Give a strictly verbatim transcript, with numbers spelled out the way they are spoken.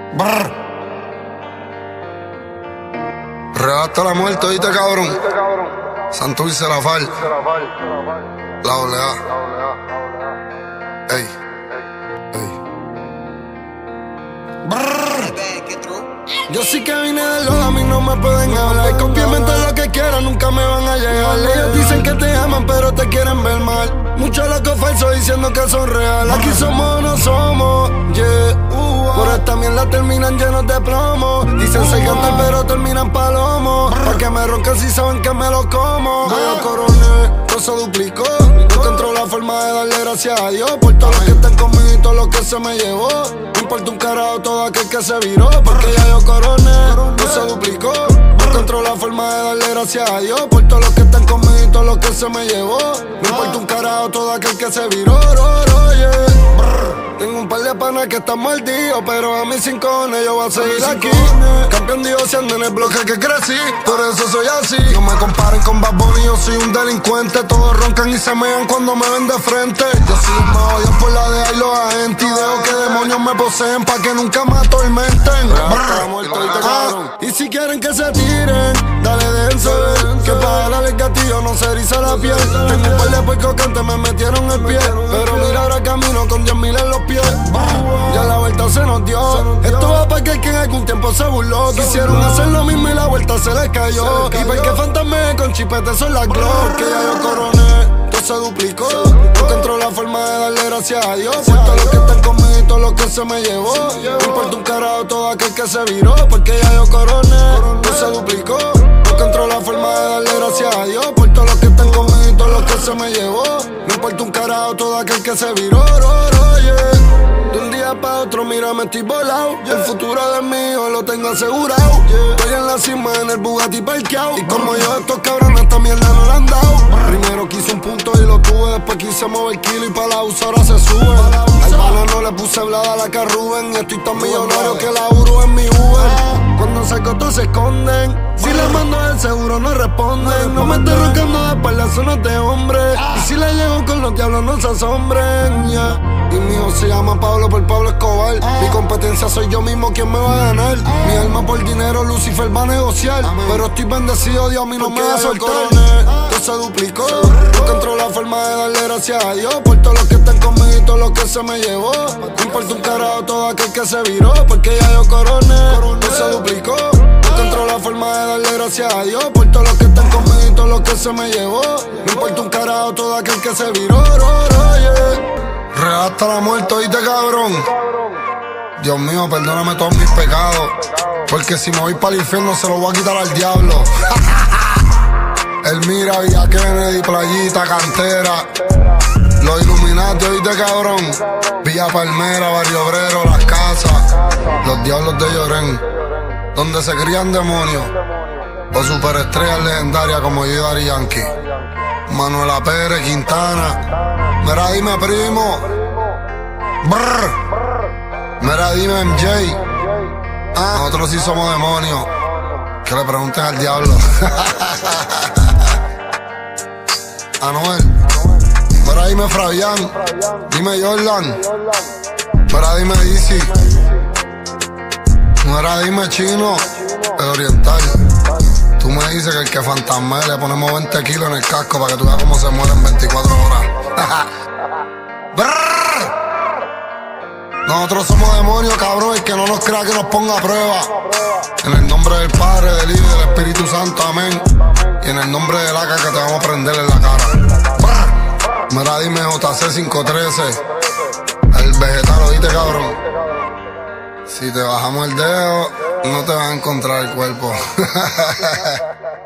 Brr. Rebasta la muerte, oíste, cabrón. Santo y Serafal. La doble A. Ey. Ey. Brr. Yo sí que vine de los, a mí no me pueden hablar. Confíame todo lo que quieran, nunca me van a llegar. Ellos dicen que te aman, pero te quieren ver mal. Muchos locos falsos diciendo que son reales. Aquí somos o no somos, yeah. Por esta mierda terminan llenos de plomo. Dicen se cantan, pero terminan palomos. Pa' que me ronquen si saben que me lo como. Yo coroné, todo se duplicó. No encontró la forma de darle gracias a Dios por todos los que están conmigo y todo lo que se me llevó. No importa un carajo todo aquel que se viró, porque ya yo coroné, todo se duplicó. No encontró la forma de darle gracias a Dios por todos los que están conmigo y todo lo que se me llevó. No importa un carajo todo aquel que se viró, ro, ro, yeah. Tengo un par de panas que están mordidos, pero a mí sin cojones yo voy a seguir aquí. Campeón divorciando en el bloque que crecí, por eso soy así. No me comparen con Bad Bunny, yo soy un delincuente. Todos roncan y se mean cuando me ven de frente. Yo soy un más odio por la de ahí los agentes. Y dejo que demonios me poseen pa' que nunca me atormenten. Ah, y si quieren que se tiren, dale dense. Que para darle el gatillo no se eriza la piel. Tengo un par de puercos que antes me metieron el pie, pero mira ahora camino con diez mil en los pies. Ya la vuelta se nos dio. Esto va para aquel que en algún tiempo se burló. Quisieron hacer lo mismo y la vuelta se les cayó. Y porque fantasmé con chipete son las Glock. Que ya yo coroné, todo se duplicó. No encontró la forma de darle gracias a Dios por todos los que están conmigo y todo lo que se me llevó. No importa un carajo todo aquel que se viró, porque ya yo coroné, todo se duplicó. No encontró la forma de darle gracias a Dios por todos los que están conmigo y todo lo que se me llevó. No importa un carajo todo aquel que se viró, ro, ro, yeah. De un día pa' otro, mira, me estoy volado. El futuro del mío lo tengo asegurado. Estoy en la cima en el Bugatti parqueado. Y como yo, estos cabrones esta mierda no la han dado. Primero quise un punto y lo tuve. Después quise mover kilo y pa' la usa ahora se sube. Al pana no le puse blada a la Carruben. Y estoy tan millonario que la Uru en mi Uber. Cuando saco todos se esconden. Si les mando el seguro no responden. No me estoy roncando de espalda, eso no es de hombre. Y si le llego con los diablos no se asombren, yeah. Y mi hijo se llama Pablo por Pablo Escobar. Mi competencia soy yo mismo, ¿quién me va a ganar? Mi alma por dinero, Lucifer va a negociar. Pero estoy bendecido, Dios a mí no me va a soltar. Todo se duplicó. No encontró la forma de darle gracias a Dios por todos los que están conmigo y todo lo que se me llevó. No importa un carajo todo aquel que se viró, porque ya yo coroné, todo se duplicó. No encontró la forma de darle gracias a Dios por todos los que están conmigo y todo lo que se me llevó. No importa un carajo todo aquel que se viró, ro, ro, yeah. Real hasta la muerte, oíste, cabrón. Dios mío, perdóname todos mis pecados, porque si me voy para el infierno se lo voy a quitar al diablo. El Mira, Villa Kennedy, Playita, Cantera, los Illuminati, oíste, cabrón. Villa Palmera, Barrio Obrero, Las Casas, los Diablos de Llorén, donde se crían demonios o superestrellas legendarias como yo y Daddy Yankee, Manuela Pérez, Quintana. Mira, dime, primo. Brr. Mira, dime, M J. Ah, nosotros sí somos demonios. Que le pregunten al diablo. Anuel. Mira, dime, Fabián. Dime, Jordan. Mira, dime, Easy. Mira, dime, Chino. El Oriental. Tú me dices que el que fantasme le ponemos veinte kilos en el casco para que tú veas cómo se muere en veinticuatro horas. Nosotros somos demonios, cabrón. El que no nos crea que nos ponga a prueba. En el nombre del Padre, del Hijo y del Espíritu Santo, amén. Y en el nombre del A C A que te vamos a prender en la cara. Mira, dime, J C cinco trece. El vegetal, oíste, cabrón. Si te bajamos el dedo, no te vas a encontrar el cuerpo.